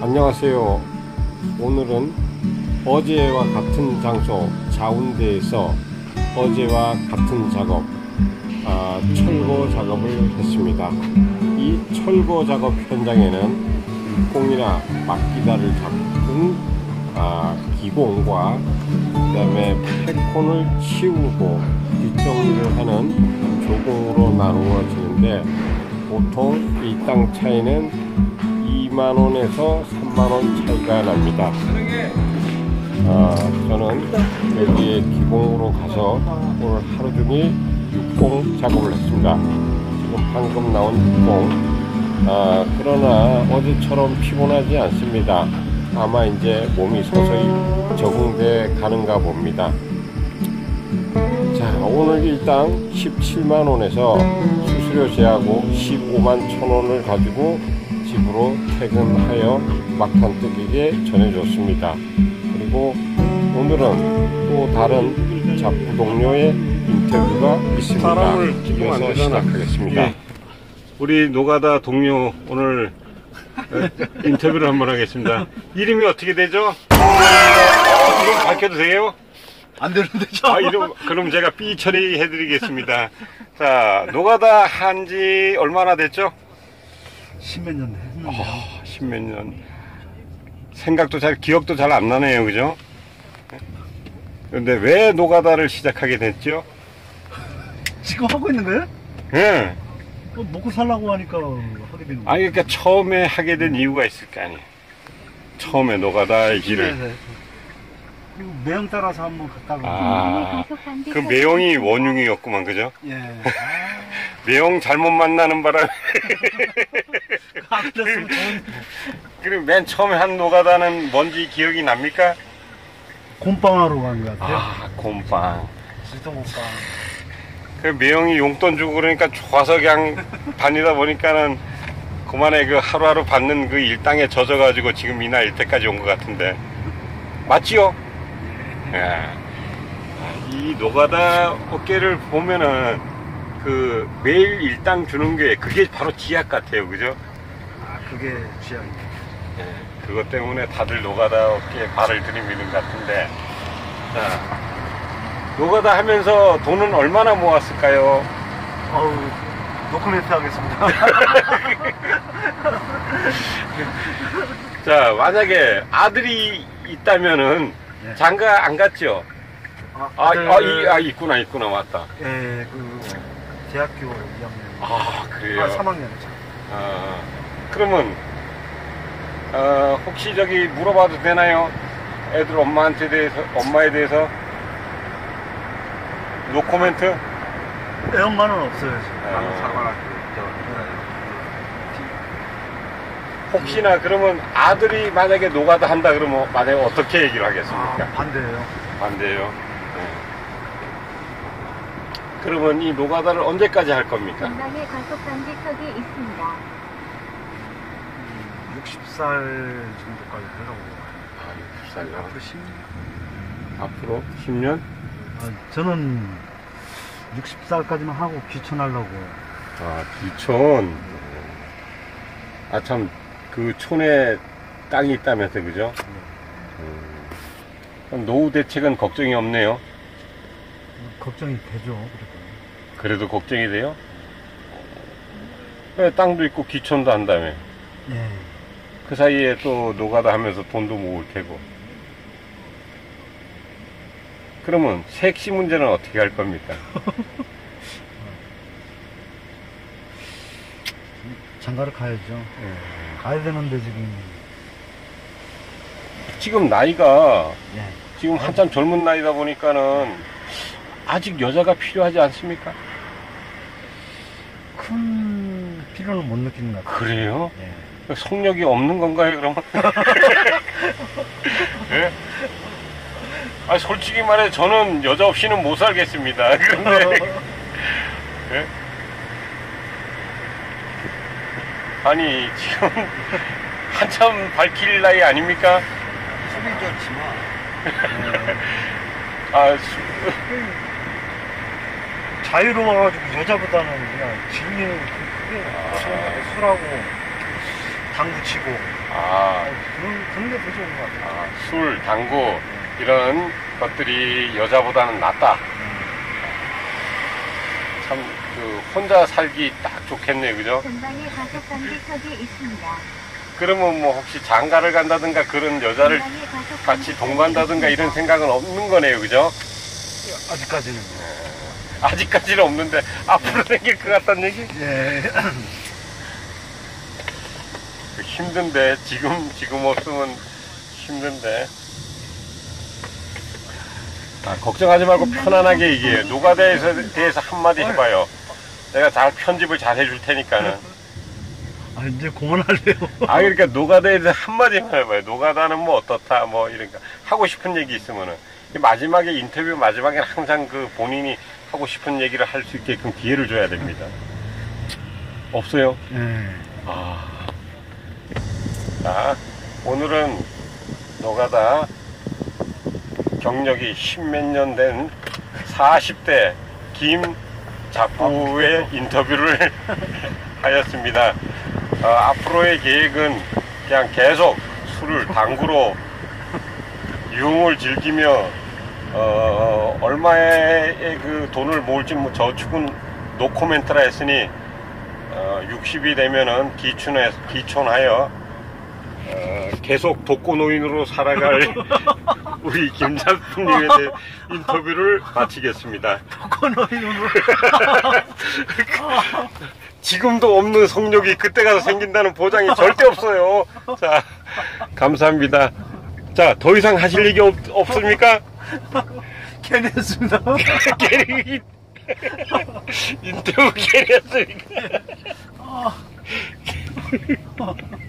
안녕하세요. 오늘은 어제와 같은 장소 자운대에서 어제와 같은 작업, 철거 작업을 했습니다. 이 철거 작업 현장에는 육공이나 막기다를 잡은 기공과 그 다음에 패콘을 치우고 뒷정리를 하는 조공으로 나누어지는데, 보통 이 땅 차이는 2만원에서 3만원 차이가 납니다. 저는 여기에 기공으로 가서 오늘 하루 종일 육공 작업을 했습니다. 지금 방금 나온 육공, 그러나 어제처럼 피곤하지 않습니다. 아마 이제 몸이 서서히 적응돼 가는가 봅니다. 자, 오늘 일당 17만원에서 수수료 제하고 15만 1,000원을 가지고 집으로 퇴근하여 막탄뜨기게 전해줬습니다. 그리고 오늘은 또 다른 잡부 동료의 인터뷰가 있습니다. 이어서 시작하겠습니다. 예. 우리 노가다 동료 오늘 인터뷰를 한번 하겠습니다. 이름이 어떻게 되죠? 이름 밝혀도 돼요? 안 되는데, 이름, 그럼 제가 삐 처리해 드리겠습니다. 자, 노가다 한지 얼마나 됐죠? 십몇 년 했는데. 십몇 년. 생각도 기억도 잘 안 나네요, 그죠? 근데 왜 노가다를 시작하게 됐죠? 지금 하고 있는 거예요? 예. 먹고 살라고 하니까 하게 된 거예요. 그러니까 처음에 하게 된 이유가 있을 거 아니에요. 처음에 노가다의 길을. 그리고 매형 따라서 한번 갔다가. 그 매형이 원흉이었구만, 그죠? 예. 매형 잘못 만나는 바람에. 그리고 맨 처음에 한 노가다는 뭔지 기억이 납니까? 곰빵하러 간 것 같아요. 곰빵. 질동 곰빵. 그 매형이 용돈 주고 그러니까 좋아서 그냥 다니다 보니까는 그만에 그 하루하루 받는 그 일당에 젖어가지고 지금 이 나이 때까지 온 것 같은데. 맞지요? 이 노가다 업계를 보면은 그 매일 일당 주는 게 그게 바로 지약 같아요, 그죠? 그게 지약입니다. 그것 때문에 다들 노가다 업계에 발을 들이미는 것 같은데, 자, 노가다 하면서 돈은 얼마나 모았을까요? 노코멘트 하겠습니다. 자, 만약에 아들이 있다면은 네. 장가 안 갔죠? 있구나, 맞다. 예, 대학교 2학년. 그래요? 3학년이죠. 그러면, 혹시 저기 물어봐도 되나요? 애들 엄마에 대해서? 노코멘트? 애 엄마는 없어요, 지금. 혹시나 그러면 아들이 만약에 노가다 한다 그러면 만약에 어떻게 얘기를 하겠습니까? 반대예요. 반대예요. 그러면 이 노가다를 언제까지 할 겁니까? 전방에 과속방지턱이 있습니다. 60살 정도까지 하려고. 60살요? 앞으로 10년? 앞으로 10년? 저는 60살까지만 하고 귀촌하려고. 귀촌. 참, 그 촌에 땅이 있다면서, 그죠? 그럼 노후 대책은 걱정이 없네요. 걱정이 되죠, 그래도 걱정이 돼요? 땅도 있고 귀촌도 한다며. 예. 그 사이에 또 노가다 하면서 돈도 모을 테고. 그러면 색시 문제는 어떻게 할 겁니까? 장가를 가야죠. 가야 되는데 지금 나이가 예. 지금 한참 젊은 나이다 보니까는 아직 여자가 필요하지 않습니까? 큰 필요는 못 느끼는 것 같아요. 그래요? 예. 속력이 없는 건가요, 그러면? 예? 솔직히 말해 저는 여자 없이는 못 살겠습니다. 그런데 예? 아니 지금 한참 밝힐 나이 아닙니까? 속이 좋지만 자유로워가지고 여자보다는 그냥 즐기는 그게 술하고 당구 치고. 아, 그런 게 더 좋은 것 같아요. 술, 당구 이런 것들이 여자보다는 낫다. 참 그 혼자 살기 딱 좋겠네요, 그죠? 전방에 과속 방지턱이 있습니다. 그러면 뭐 혹시 장가를 간다든가 그런 여자를 전방에 과속 같이 방지턱이 동반다든가 이런 있습니다. 생각은 없는 거네요, 그죠? 아직까지는. 아직까지는 없는데 앞으로 생길 것 같다는 얘기? 예. 힘든데 지금 없으면 힘든데. 걱정하지 말고 편안하게 얘기해요. 노가다에 대해서 한마디 해봐요. 내가 잘 편집을 잘 해줄 테니까는. 아, 이제 그만할래요. 그러니까 노가다에 대해서 한마디만 해봐요. 노가다는 뭐 어떻다 뭐 이러니까 하고 싶은 얘기 있으면은 마지막에 인터뷰 마지막에는 항상 그 본인이 하고 싶은 얘기를 할 수 있게끔 기회를 줘야 됩니다. 없어요? 예. 자, 오늘은 노가다 경력이 10몇 년 된 40대 김 작부의 인터뷰를 하였습니다. 앞으로의 계획은 그냥 계속 술을 당구로 유흥을 즐기며 얼마의 그 돈을 모을지 뭐 저축은 노코멘트라 했으니 60이 되면은 기촌하여 계속 독거노인으로 살아갈 우리 김작부님에 대해 인터뷰를 마치겠습니다. 독거노인으로. 지금도 없는 성욕이 그때 가서 생긴다는 보장이 절대 없어요. 자, 감사합니다. 자, 더 이상 하실 얘기 없습니까? 괜히 했습니다. 괜히 인터뷰 괜히 했으니까.